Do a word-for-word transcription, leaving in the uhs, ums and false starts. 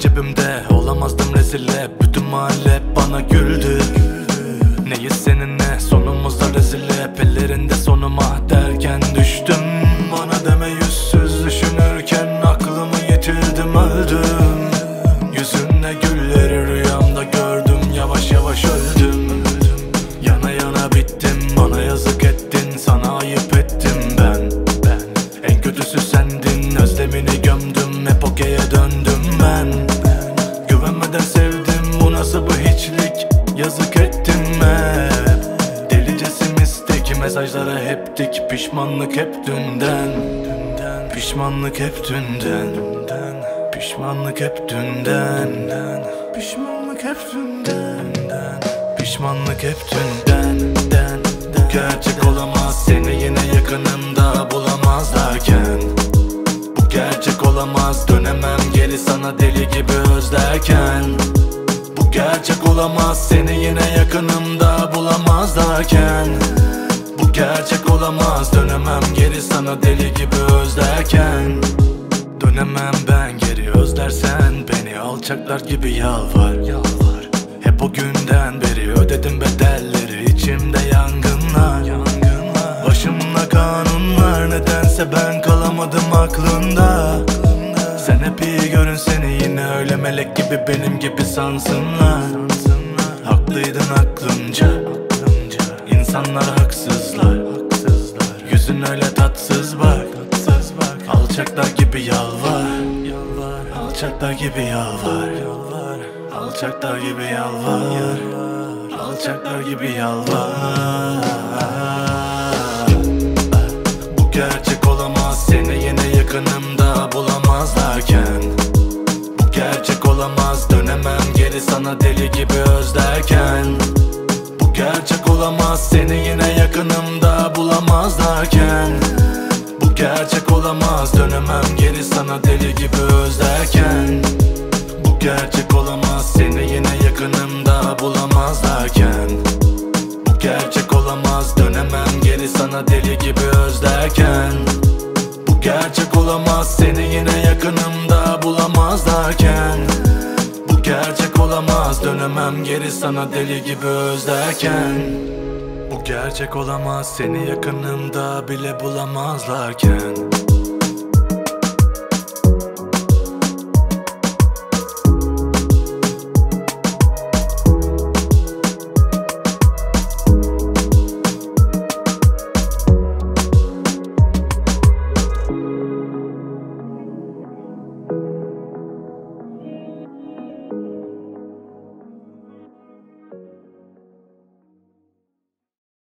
cebimde, olamazdım rezille. Bütün mahalle bana güldü. Neyiz seninle, sonumuzda rezil. Hep ellerinde sonuma derken düştüm. Bana deme yüzsüz düşünürken aklımı yitirdim, öldüm. Yüzünde gülleri rüyamda gördüm, yavaş yavaş öldüm. Yana yana bittim, bana yazık ettin, sana ayıp ettim ben, ben. En kötüsü sendin, özlemini gömdüm, hep okey'e döndüm ben. Güvenmeden sevdim, bu nasıl bu hiçlik, yazık ettim hep. Delicesi mistik, mesajlara hep dik, pişmanlık hep dünden. Pişmanlık hep dünden. Pişmanlık hep dünden. Pişmanlık hep dünden. Pişmanlık hep dünden. Bu gerçek olamaz, seni yine yakınımda bulamazlarken. Bu gerçek olamaz, dönemem geri sana deli gibi özlerken. Bu gerçek olamaz, seni yine yakınımda bulamazlarken. Bu gerçek olamaz, dönemem geri sana deli gibi özlerken. Dönemem ben geri, özlersen beni, alçaklar gibi yalvar, yalvar. Hep o günden beri ödedim bedelleri, içimde yangınlar, yangınlar. Başımda kanunlar, nedense ben kalamadım aklında. Sen hep iyi görün, seni yine öyle melek gibi benim gibi sansınlar. Haklıydın aklınca, İnsanlar haksızlar, yüzün öyle tatsız bak. Alçaklar gibi yalvar, alçaklar gibi yalvar, alçaklar gibi yalvar, alçaklar gibi yalvar. Bu gerçek olamaz, seni yine yakınımda bulamazlarken. Bu gerçek olamaz, dönemem geri sana deli gibi özlerken. Bu gerçek olamaz, seni yine yakınımda bulamazlarken. Bu gerçek olamaz, dönemem geri sana deli gibi özlerken. Bu gerçek olamaz, seni yine yakınımda bulamazlarken. Bu gerçek olamaz, dönemem geri sana deli gibi özlerken. Bu gerçek olamaz, seni yine yakınımda bulamazlarken. Bu gerçek olamaz, dönemem geri sana deli gibi özlerken. Bu gerçek olamaz, seni yakınımda bile bulamazlarken.